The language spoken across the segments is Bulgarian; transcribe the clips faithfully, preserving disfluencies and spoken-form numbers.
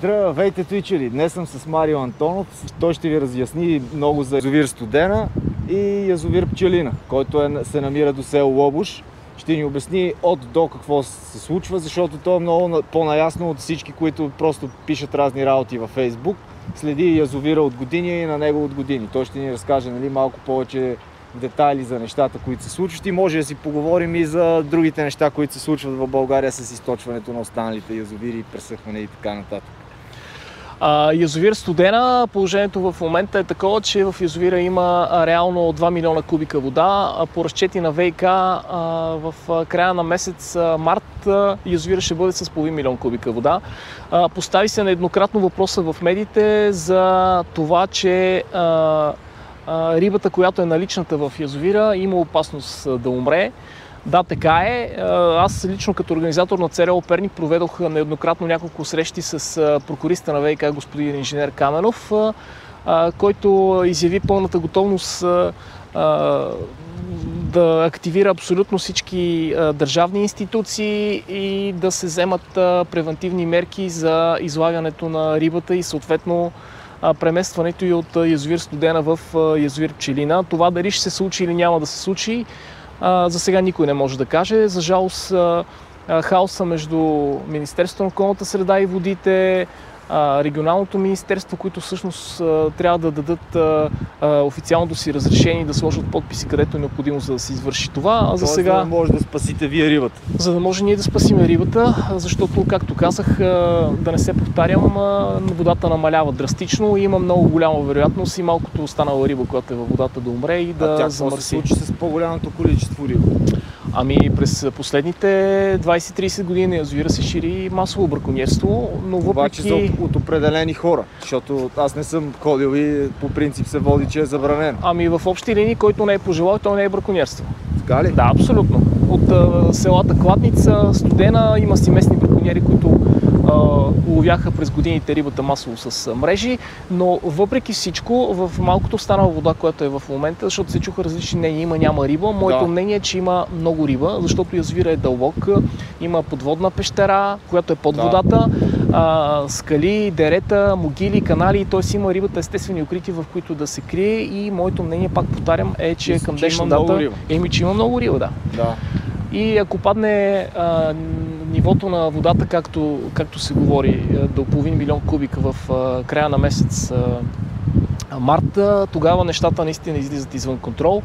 Здравейте, твичери! Днес съм с Марио Антонов. Той ще ви разясни много за язовир Студена и язовир Пчелина, който е, се намира до село Лобуш. Ще ни обясни от до какво се случва, защото той е много по-наясно от всички, които просто пишат разни работи във Фейсбук. Следи язовира от години и на него от години. Той ще ни разкаже, нали, малко повече детайли за нещата, които се случват, и може да си поговорим и за другите неща, които се случват в България с източването на останалите язовири, пресъхване и така нататък. А, язовир Студена, положението в момента е такова, че в язовира има реално два милиона кубика вода. По разчети на ВиК в края на месец март язовира ще бъде с половин милион кубика вода. А, постави се нееднократно въпроса в медиите за това, че а, а, рибата, която е наличната в язовира, има опасност да умре. Да, така е. Аз лично като организатор на ЦРЛ Перник проведох нееднократно няколко срещи с прокуриста на ВиК, господин инженер Каменов, който изяви пълната готовност да активира абсолютно всички държавни институции и да се вземат превентивни мерки за излагането на рибата и съответно преместването и от язовир Студена в язовир Пчелина. Това дали ще се случи или няма да се случи, за сега никой не може да каже. За жалост, хаоса между Министерството на околната среда и водите, регионалното министерство, които всъщност трябва да дадат официалното си разрешение да сложат подписи където е необходимо, за да се извърши това. А за сега, за да може да спасите вие рибата. За да може ние да спасим рибата, защото, както казах, да не се повтарям, водата намалява драстично и има много голяма вероятност и малкото останала риба, която е във водата, да умре и да а тя замърси. се случи с по-голямото количество риба? Ами през последните двайсет-трийсет години язовира се шири масово браконьерство, но въпреки... Обаче за от определени хора, защото аз не съм ходил и по принцип се води, че е забранено. Ами в общи линии, който не е пожелал, то не е браконьерство. Така ли? Да, абсолютно. От а, селата Кладница, Студена, има си местни браконьери, които а, уловяха през годините рибата масово с а, мрежи, но въпреки всичко, в малкото останала вода, която е в момента, защото се чуха различни мнения, има, няма риба, моето да. мнение е, че има много риба, защото язовира е дълбок, има подводна пещера, която е под да. водата, а, скали, дерета, могили, канали, т.е. има рибата естествени укрития, в които да се крие, и моето мнение, пак повтарям, е, че към днешна дата еми, че има много риба, да. да. И ако падне а, нивото на водата, както, както се говори, до половин милион кубика в а, края на месец а, март, тогава нещата наистина излизат извън контрол.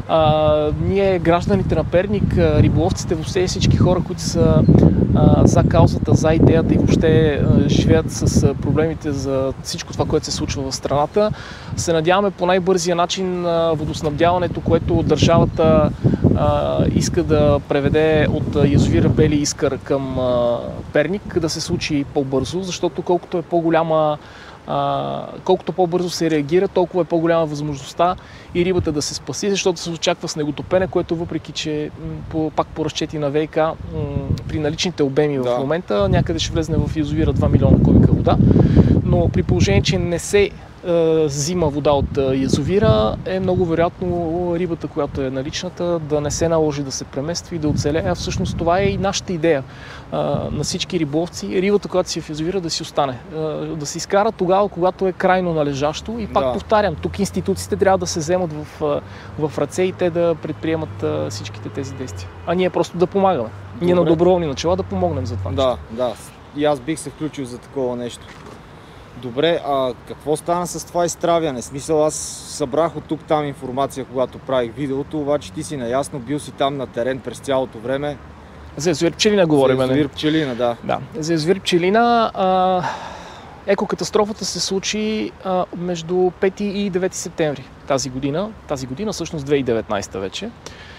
А, ние, гражданите на Перник, риболовците, въобще всички хора, които са а, за каузата, за идеята и въобще а, живеят с а, проблемите за всичко това, което се случва в страната, се надяваме по най-бързия начин а, водоснабдяването, което държавата а, иска да преведе от язовира Бели Искър към а, Перник, да се случи по-бързо, защото колкото е по-голяма Uh, колкото по-бързо се реагира, толкова е по-голяма възможността и рибата да се спаси, защото се очаква снеготопене, което въпреки, че по, пак по разчети на ВиК, при наличните обеми да. в момента някъде ще влезне в язовира два милиона кубика вода, но при положение, че не се uh, взима вода от uh, язовира, е много вероятно рибата, която е наличната, да не се наложи да се премества и да оцелее. А всъщност това е и нашата идея uh, на всички риболовци, рибата, която си е в язовира, да си остане, uh, да се изкара тогава, когато е крайно належащо. И пак да. повтарям, тук институциите трябва да се вземат в, в ръце и те да предприемат всичките тези действия. А ние просто да помагаме. Добре. Ние на доброволни начала да помогнем за това. Да, нещо. да. И аз бих се включил за такова нещо. Добре, а какво стана с това изтравяне? Смисъл, аз събрах от тук там информация, когато правих видеото, обаче ти си наясно, бил си там на терен през цялото време. За язовир Пчелина говорим. За язовир Пчелина, да. Да. За язовир Пчелина а... екокатастрофата се случи а, между пети и девети септември тази година. Тази година, всъщност две хиляди и деветнадесета вече.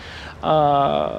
А,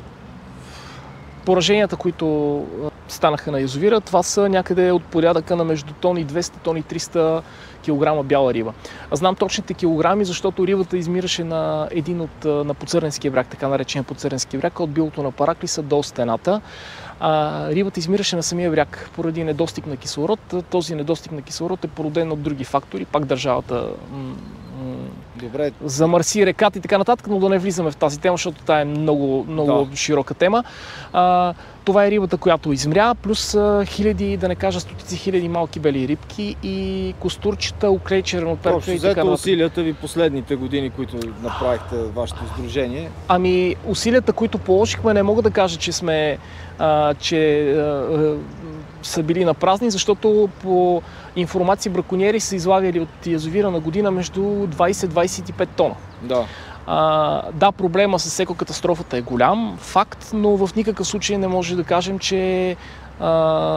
пораженията, които станаха на язовира, това са някъде от порядъка на между тон и двеста, тон и триста килограма бяла риба. Аз знам точните килограми, защото рибата измираше на един от на Поцърненския бряг, така наречен Поцърненски бряг, от билото на Параклиса до стената. А, рибата измираше на самия бряг поради недостиг на кислород. Този недостиг на кислород е породен от други фактори. Пак държавата Добре. замърси реката и така нататък, но да не влизаме в тази тема, защото това е много, много Да. широка тема. А, това е рибата, която измря, плюс а, хиляди, да не кажа стотици хиляди малки бели рибки и костурчета, уклей, черноперка Общо и така взето нататък. усилията ви последните години, които направихте вашето сдружение. Ами, усилията, които положихме, не мога да кажа, че сме а, че а, а, са били на празни, защото по информация браконьери са излагали от язовира на година между двайсет до двайсет и пет тона. Да. А, да, проблема с екокатастрофата е голям факт, но в никакъв случай не може да кажем, че а,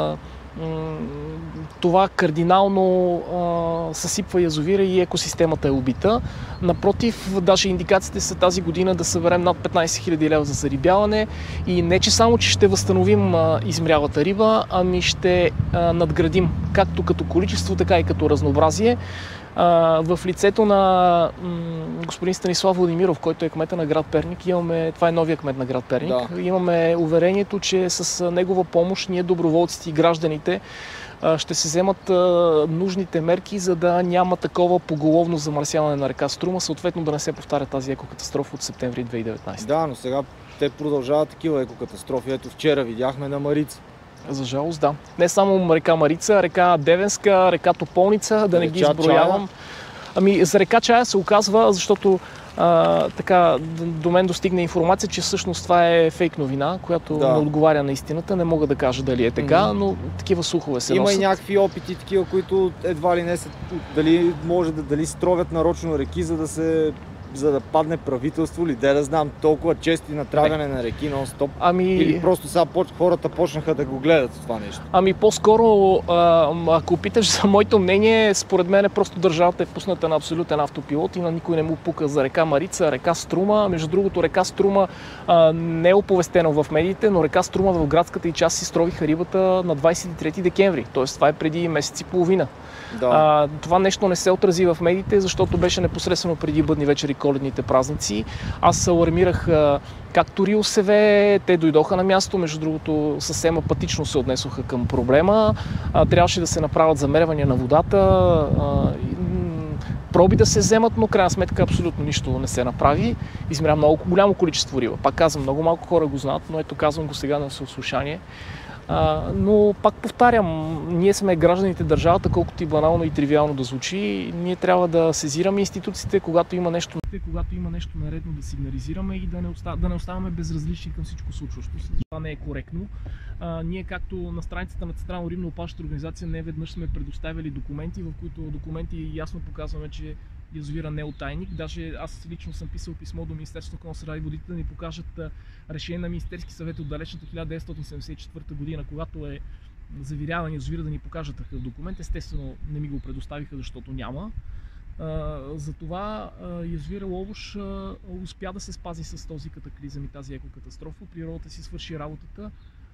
м- това кардинално а, съсипва язовира и екосистемата е убита. Напротив, даже индикациите са тази година да съберем над петнайсет хиляди лева за зарибяване и не че само, че ще възстановим а, измрялата риба, ами ще а, надградим както като количество, така и като разнообразие. Uh, в лицето на м, господин Станислав Владимиров, който е кмета на град Перник, имаме, това е новия кмет на град Перник, Да. имаме уверението, че с негова помощ ние, доброволците и гражданите, uh, ще се вземат uh, нужните мерки, за да няма такова поголовно замърсяване на река Струма, съответно да не се повтаря тази екокатастрофа от септември две хиляди и деветнайсета. Да, но сега те продължават такива екокатастрофи. Ето вчера видяхме на Марица. За жалост, да. Не само река Марица, река Девенска, река Тополница, да не ги Река изброявам. Ами за река Чая се оказва, защото а, така до мен достигна информация, че всъщност това е фейк новина, която Да. не отговаря на истината. Не мога да кажа дали е така, Мгм. но такива слухове се Има носят. и някакви опити такива, които едва ли не са, дали може да дали стровят нарочно реки, за да се за да падне правителство или де да знам, толкова чести натравяне на реки нон-стоп. Ами, Или просто сега поч- хората почнаха да го гледат това нещо. ами по-скоро, а, ако питаш за моето мнение, според мен е просто държавата е пусната на абсолютен автопилот и на никой не му пука за река Марица, река Струма. Между другото, река Струма а, не е оповестено в медиите, но река Струма в градската и част си стровиха рибата на двайсет и трети декември. Тоест това е преди месец и половина. Да. А, това нещо не се отрази в медиите, защото беше непосредствено преди Бъдни вечери, коледните празници. Аз алармирах а, както РИОСВ, те дойдоха на място, между другото съвсем апатично се отнесоха към проблема. А, трябваше да се направят замервания на водата, а, и, м, проби да се вземат, но крайна сметка абсолютно нищо не се направи. Измеря много голямо количество риба. Пак казвам, много малко хора го знаят, но ето казвам го сега на съслушание. А, но пак повтарям, ние сме гражданите държавата, колкото и банално и тривиално да звучи. Ние трябва да сезираме институциите, когато има нещо, когато има нещо наредно да сигнализираме и да не, оста... да не оставаме безразлични към всичко случващо се. Това не е коректно. А, ние, както на страницата на Централно рибно-опазваща организация, не веднъж сме предоставили документи, в които документи ясно показваме, че язовира не е оттайник. Даже аз лично съм писал писмо до Министерството на околната среда и водите да ни покажат решение на Министерски съвет от далечната хиляда деветстотин седемдесет и четвърта година, когато е завиряван язовира, да ни покажат такъв документ. Естествено не ми го предоставиха, защото няма. Затова язовира Лобуш успя да се спази с този катаклизъм и тази екокатастрофа. Природата си свърши работата,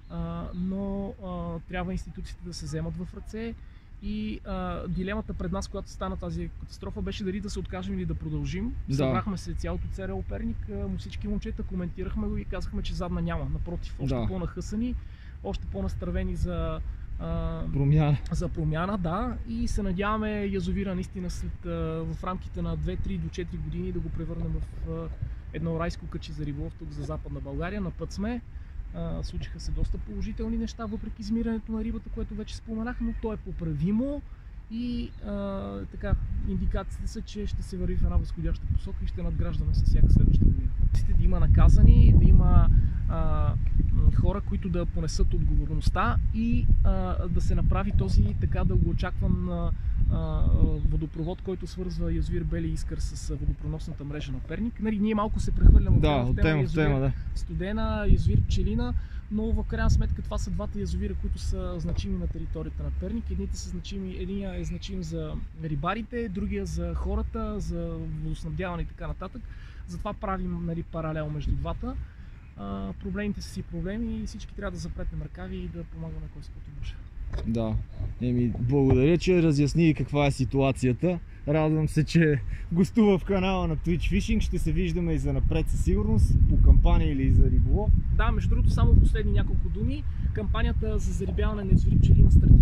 но трябва институциите да се вземат в ръце. И а, дилемата пред нас, когато стана тази катастрофа, беше дали да се откажем или да продължим. Да. Събрахме се цялото ЦРЛ Перник, му всички момчета, коментирахме го и казахме, че задна няма. Напротив, още Да. по-нахъсани, още по-настървени за, а, Промяна. за промяна, да. И се надяваме язовира наистина след, а, в рамките на две-три до четири години да го превърнем в а, едно райско кътче за риболов тук за Западна България. На път сме. Uh, случиха се доста положителни неща, въпреки измирането на рибата, което вече споменах, но то е поправимо и uh, така, индикациите са, че ще се върви в една възходяща посока и ще надграждаме с всяка следваща година. Да има наказани, да има uh, хора, които да понесат отговорността и uh, да се направи този така дългоочакван uh, водопровод, който свързва язовир Бели Искър с водопроносната мрежа на Перник. Нали, ние малко се прехвърляме Да, от тема в тема, да. Студена, язовир Пчелина, но в крайна сметка това са двата язовира, които са значими на територията на Перник. Едните са значими, единия е значим за рибарите, другия за хората, за водоснабдяване и така нататък. Затова правим, нали, паралел между двата. А, проблемите са си проблеми и всички трябва да запретнем ръкави и да помагаме кой с който може. Да. Еми, благодаря, че разясни каква е ситуацията. Радвам се, че гостува в канала на Twitch Fishing. Ще се виждаме и за напред със сигурност по кампания или за риболов. Да, между другото, само последни няколко думи. Кампанията за зарибяване на язовир Пчелина стартира в края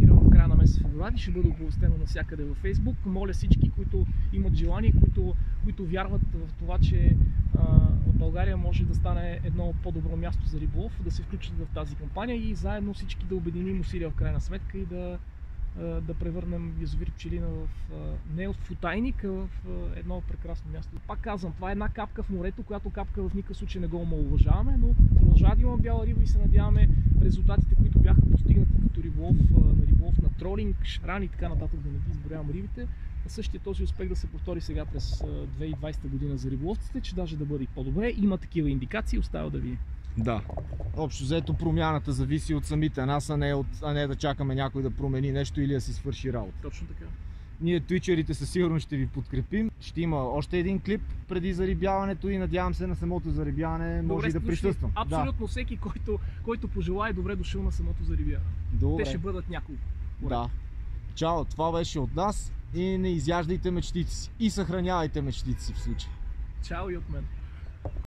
края на месец февруари, ще бъде оповестено навсякъде във Facebook. Моля всички, които имат желание, които, които вярват в това, че а, България може да стане едно по-добро място за риболов, да се включат в тази кампания и заедно всички да обединим усилия в крайна сметка и да, да превърнем язовир Пчелина в, не в футайник, а в едно прекрасно място. Пак казвам, това е една капка в морето, която капка в никакъв случай не го омаловажаваме, но продължава да имаме бяла риба и се надяваме резултатите, които бяха постигнати като риболов, на риболов на тролинг, шран и така нататък, да не ги изброявам рибите, същия този успех да се повтори сега през две хиляди и двадесета година за риболовците, че даже да бъде и по-добре. Има такива индикации, остава да видим. Да. Общо взето промяната зависи от самите нас, а не, от, а не да чакаме някой да промени нещо или да си свърши работа. Точно така. Ние твичерите със сигурност ще ви подкрепим. Ще има още един клип преди зарибяването и надявам се на самото зарибяване може добре, и да присъствам. Абсолютно да. Всеки, който, който пожелае, добре дошъл на самото зарибяване. Добре. Те ще бъдат няколко. Да. Чао, това беше от нас и не изяждайте мечтите си. И съхранявайте мечтите си в случая. Чао и от мен.